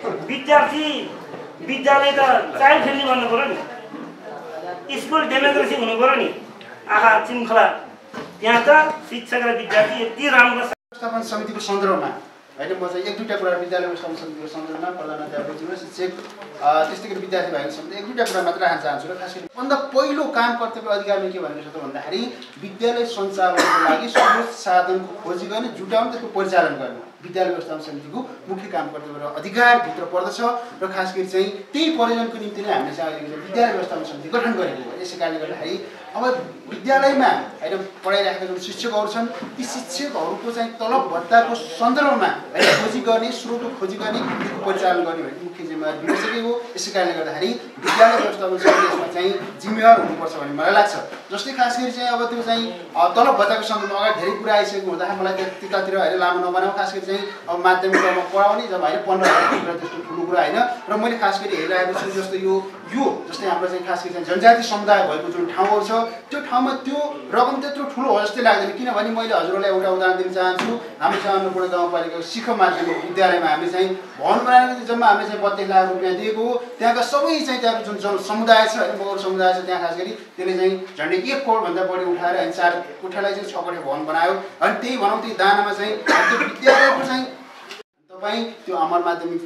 विद्यालय त चाइल्ड फ्रेन्डली भन्नु पऱ्यो नि। स्कुल डेमोक्रेसी हुनु पऱ्यो नि। आहा चिमखोला त्यहाँ त शिक्षक र विद्यार्थी यति राम्रो व्यवस्थापन समितिको सन्दर्भमा होइन म चाहिँ एक दुईवटा कुरा विद्यालय व्यवस्थापन समितिको सन्दर्भमा प्रधान अध्यापक शिक्षक त्यस्तै गरी विद्यार्थी भाइहरू सम्बन्धी एक दुईवटा कुरा मात्र राख्न चाहन्छु। र खास गरी भन्दा पहिलो काम कर्तव्य अधिकारमा के भनेको छ त भन्दाखेरि विद्यालय सञ्चालनको लागि सर्वोच्च साधनको खोजी गर्ने जुटाउने त्यसको परिचालन गर्ने विद्यालय व्यवस्थापन समितिको मुख्य काम कर्तव्य र अधिकारभित्र पर्दछ। र खास गरी चाहिँ त्यही परियोजनाको निम्ति नै हामीले चाहिँ अहिले विद्यालय व्यवस्थापन समिति गठन गरेको हो। यसै कारणले गर्दाखेरि अब विद्यालयमा होइन पढाइराखेका जुन शिक्षकहरू छन् ती शिक्षकहरूको चाहिँ तलब भत्ताको सन्दर्भमा होइन खोजी गर्ने स्रोत खोजी गर्ने त्यसको परिचालन गर्ने भन्ने मुख्य जिम्मेवारी दिइसकेको हो। यसै कारणले गर्दाखेरि विद्यालय व्यवस्थापन समिति यसमा चाहिँ जिम्मेवार हुनुपर्छ भन्ने मलाई लाग्छ। जस्तै खास गरी चाहिँ अब त्यो चाहिँ तलब भत्ताको सन्दर्भमा अगाडि धेरै कुरा आइसकेको हुँदाखेरि मलाई त्यतातिर होइन लामो नबनाऊ। खास गरी चाहिँ अब माध्यमिक तहमा पढाउने जब होइन 15,000 त्यस्तो ठुलो कुरा होइन। र मैले खास गरी हेरिरहेको छु जस्तो यो यो जस्तै हाम्रो चाहिँ खास गरी चाहिँ जनजाति समुदाय भएको जुन ठाउँहरू छ त्यो ठाउँमा त्यो रकम त्यत्रो ठुलो हो जस्तै लाग्दैन। किनभने मैले हजुरहरूलाई एउटा उदाहरण दिन चाहन्छु। हामी चाहिँ अन्नपूर्ण गाउँपालिकाको शिख माध्यमिक विद्यालयमा हामीले चाहिँ भवन बनाएको जम्मा हामीले चाहिँ 32 लाख रुपियाँ दिएको हो। त्यहाँका सबै चाहिँ त्यहाँको जुन समुदाय छ होइन मगर समुदाय छ त्यहाँ खास गरी त्यसले चाहिँ झन्डै 1 करोडभन्दा बढी उठाएर अनि 4 कोठालाई चाहिँ 6 कोठे भवन बनायो। अनि त्यही भनौँ त्यही दानामा चाहिँ त्यो विद्यालयको चाहिँ तपाईँ त्यो अमर माध्यमिक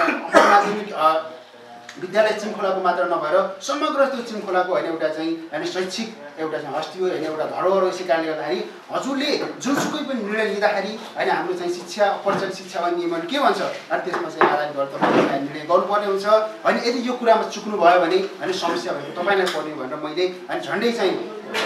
विद्यालय चिमखोलाको मात्र नभएर समग्र त्यो चिमखोलाको होइन एउटा चाहिँ हामी शैक्षिक एउटा चाहिँ हस्ती हो होइन एउटा धरोहर हो। यसै कारणले गर्दाखेरि हजुरले जुनसुकै पनि निर्णय लिँदाखेरि होइन हाम्रो चाहिँ शिक्षा औपचारिक शिक्षा अनि नियमन के भन्छ अनि त्यसमा चाहिँ आधारित गरेर तपाईँले निर्णय गर्नुपर्ने हुन्छ। अनि यदि यो कुरामा चुक्नु भयो भने होइन समस्या भएको तपाईँलाई पर्ने भनेर मैले अनि झन्डै चाहिँ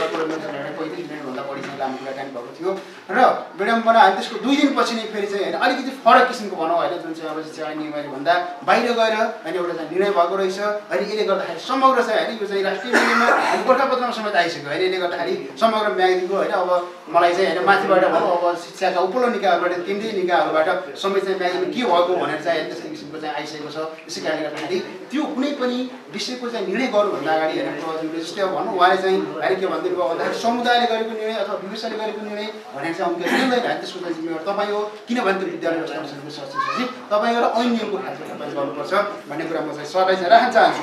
35 मिनटभन्दा बढी चाहिँ लामो कुराकानी भएको थियो र विडम्बना अनि त्यसको 2 दिनपछि नै फेरि चाहिँ होइन अलिकति फरक किसिमको भनौँ होइन जुन चाहिँ अब शिक्षा नियमले भन्दा बाहिर गएर होइन एउटा चाहिँ निर्णय भएको रहेछ। अनि यसले गर्दाखेरि समग्र चाहिँ होइन यो चाहिँ राष्ट्रिय मिडियामा अनि गोर्खापत्रमा समेत आइसक्यो होइन। यसले गर्दाखेरि समग्र म्यागजिनको होइन अब मलाई चाहिँ होइन माथिबाट भनौँ अब शिक्षाका उपल्लो निकायबाट केन्द्रीय निकायहरूबाट समेत चाहिँ म्यागजिन के भएको भनेर चाहिँ त्यस्तै किसिमको चाहिँ आइसकेको छ। यसै कारणले गर्दाखेरि त्यो कुनै पनि विषयको चाहिँ निर्णय गर्नुभन्दा अगाडि होइन प्रवचनले जस्तै अब भनौँ उहाँले चाहिँ होइन के भनिदिनु भयो भन्दाखेरि समुदायले गरेको निर्णय अथवा व्यवसायले गरेको निर्णय भनेर चाहिँ उनले लिँदैन होइन। त्यसको चाहिँ जिम्मेवार तपाईँ हो। किनभने त्यो विद्यालय व्यवस्थापन समितिको सचिव तपाईँ हो र ऐन नियमको खालको तपाईँ गर्नुपर्छ भन्ने कुरा म चाहिँ सरलाई चाहिँ राख्न चाहन्छु।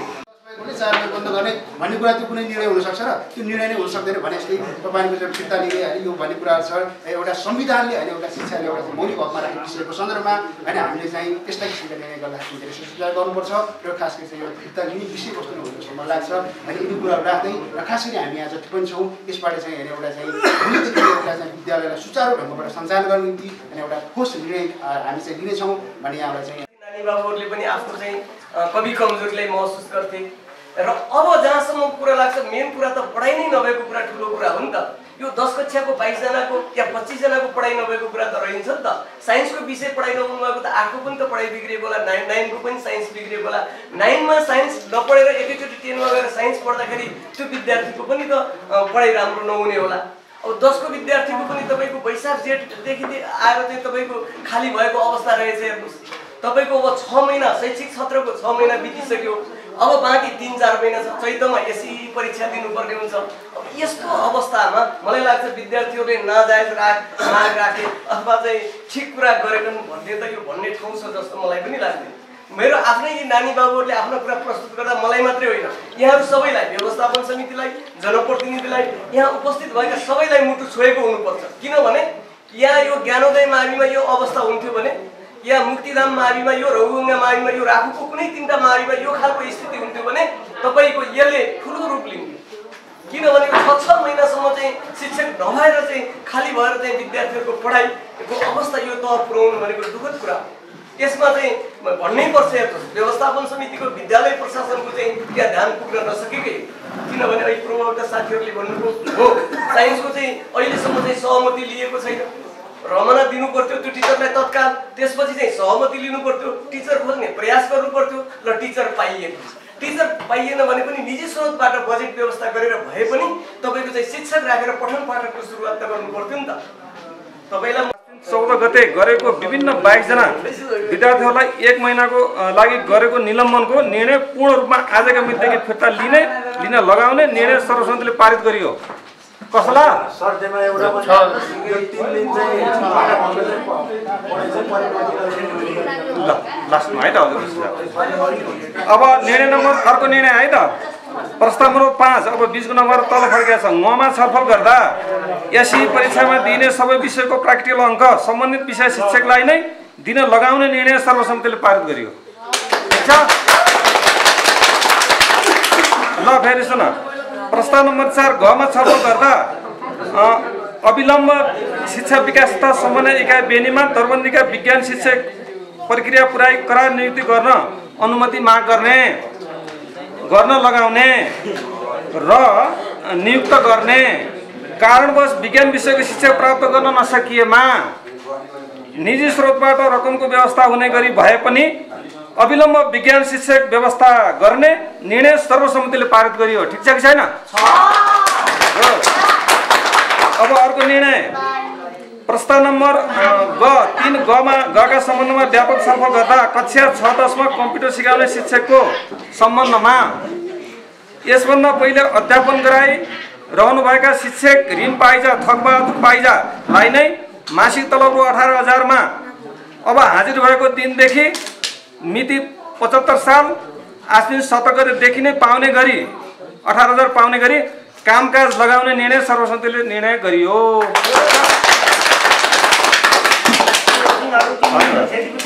4 बजे बन्द गर्ने भन्ने कुरा त्यो कुनै निर्णय हुनसक्छ र त्यो निर्णय नै हुन सक्दैन भने जस्तै तपाईँको चाहिँ फिर्ता लिने होइन यो भन्ने कुराहरू छ। एउटा संविधानले होइन एउटा शिक्षाले एउटा मौलिक हकमा राखेको विषयको सन्दर्भमा होइन हामीले चाहिँ त्यस्ता किसिमका निर्णय गर्दाखेरि धेरै सुधार गर्नुपर्छ र खास गरी चाहिँ यो फिर्ता लिने विषयवस्तु नै हुन्छ जस्तो मलाई लाग्छ। अनि यी कुराहरू राख्दै र खास गरी हामी यहाँ जति पनि छौँ यसबाट चाहिँ होइन एउटा चाहिँ भोलिदेखि एउटा चाहिँ विद्यालयलाई सुचारू ढङ्गबाट सञ्चालन गर्ने निम्ति अनि एउटा ठोस निर्णय हामी चाहिँ लिनेछौँ भन्ने यहाँबाट चाहिँ नानी बाबुहरूले पनि आफ्नो चाहिँ कवि कमजोरीलाई महसुस गर्थे र अब जहाँसम्म कुरा लाग्छ मेन कुरा त पढाइ नै नभएको कुरा ठुलो कुरा हो नि त। यो 10 कक्षाको 22 जनाको या 25 जनाको पढाइ नभएको कुरा त रहन्छ नि त। साइन्सको विषय पढाइ नहुनु भएको त 8 को पनि त पढाइ बिग्रिएको होला, 9 को पनि साइन्स बिग्रिएको होला। 9 मा साइन्स नपढेर एकैचोटि 10 मा गएर साइन्स पढ्दाखेरि त्यो विद्यार्थीको पनि त पढाइ राम्रो नहुने होला। अब 10 को विद्यार्थीको पनि तपाईको वैशाख जेठदेखि आएर चाहिँ तपाईको खाली भएको अवस्था रहेछ। हेर्नुस् तपाईको अब 6 महिना शैक्षिक सत्रको 6 महिना बितिसक्यो। अब बाँकी 3-4 महिना छ। चैतमा एसई परीक्षा दिनुपर्ने हुन्छ। अब यस्तो अवस्थामा मलाई लाग्छ विद्यार्थीहरूले नाजायज माग राखे अथवा चाहिँ ठिक कुरा गरेनन् भन्ने त यो भन्ने ठाउँ छ जस्तो मलाई पनि लाग्दैन। मेरो आफ्नै नानी बाबुहरूले आफ्नो कुरा प्रस्तुत गर्दा मलाई मात्रै होइन यहाँहरू सबैलाई व्यवस्थापन समितिलाई जनप्रतिनिधिलाई यहाँ उपस्थित भएका सबैलाई मुटु छोएको हुनुपर्छ। किनभने यहाँ यो ज्ञानोदय माविमा यो अवस्था हुन्थ्यो भने या मुक्तिधाम माविमा यो रघुगङ्गा माविमा यो राखुको कुनै 3टा माविमा यो खालको स्थिति हुन्थ्यो भने तपाईँको यसले ठुलो रूप लिन्थ्यो। किनभने 6 महिनासम्म चाहिँ शिक्षक नभएर चाहिँ खाली भएर चाहिँ विद्यार्थीहरूको पढाइको अवस्था यो तह पुर्याउनु भनेको दुःखद कुरा हो। यसमा चाहिँ भन्नै पर्छ व्यवस्थापन समितिको विद्यालय प्रशासनको चाहिँ त्यहाँ ध्यान पुग्न नसकेकै। किनभने अहिले पूर्ववर्ती साथीहरूले भन्नुभयो हो साइन्सको चाहिँ अहिलेसम्म चाहिँ सहमति लिएको छैन। रमना दिनु पर्थ्यो त्यो टिचरलाई तत्काल, त्यसपछि चाहिँ सहमति लिनु पर्थ्यो, टिचर खोज्ने प्रयास गर्नु पर्थ्यो र टिचर पाइएन। टिचर पाइएन भने पनि निजी स्रोतबाट बजेट व्यवस्था गरेर भए पनि तपाईँको चाहिँ शिक्षक राखेर पठन पाठनको सुरुवात त गर्नु पर्थ्यो नि त। तपाईँलाई 14 गते गरेको विभिन्न 22 जना विद्यार्थीहरूलाई 1 महिनाको लागि गरेको निलम्बनको निर्णय पूर्ण रूपमा आजका मितिदेखि फिर्ता लिन लगाउने निर्णय सर्वसम्मतिले पारित गरियो। कसला सर त्यसमा एउटा पनि यो 3 दिन चाहिँ लास्टमा है त अब निर्णय नम्बर अर्को निर्णय है त प्रस्ताव नम्बर 5 अब 20 को नम्बर तल फर्केको छ। मा छलफल गर्दा एसई परीक्षामा दिइने सबै विषयको प्र्याक्टिकल अङ्क सम्बन्धित विषय शिक्षकलाई नै दिन लगाउने निर्णय सर्वसम्मतिले पारित गरियो। ठीक छ ल फेरि सुन प्रस्ताव नम्बर 4 मा छलफल गर्दा अविलम्ब शिक्षा विकास तथा समन्वय इकाइ बेनीमा दरबन्दीका विज्ञान शिक्षक प्रक्रिया पुराइ करार नियुक्ति गर्न अनुमति माग गर्न लगाउने र नियुक्त गर्ने कारणवश विज्ञान विषयको शिक्षा प्राप्त गर्न नसकिएमा निजी स्रोतबाट रकमको व्यवस्था हुने गरी भए पनि अविलम्ब विज्ञान शिक्षक व्यवस्था गर्ने निर्णय सर्वसम्मतिले पारित गरियो। ठिक छ कि छैन? अब अर्को निर्णय प्रस्ताव नम्बर 3 गका सम्बन्धमा व्यापक छलफल गर्दा कक्षा 6-10 मा कम्प्युटर सिकाउने शिक्षकको सम्बन्धमा यसभन्दा पहिले अध्यापन गराई रहनुभएका शिक्षक ऋण पाइजा थकबहादुर पाइजालाई नै मासिक तलब रु 18,000मा अब हाजिर भएको दिनदेखि मिति 75 साल आश्विन 17 गतेदेखि नै पाउने गरी 18,000 पाउने गरी कामकाज लगाउने निर्णय सर्वसम्मतिले निर्णय गरियो।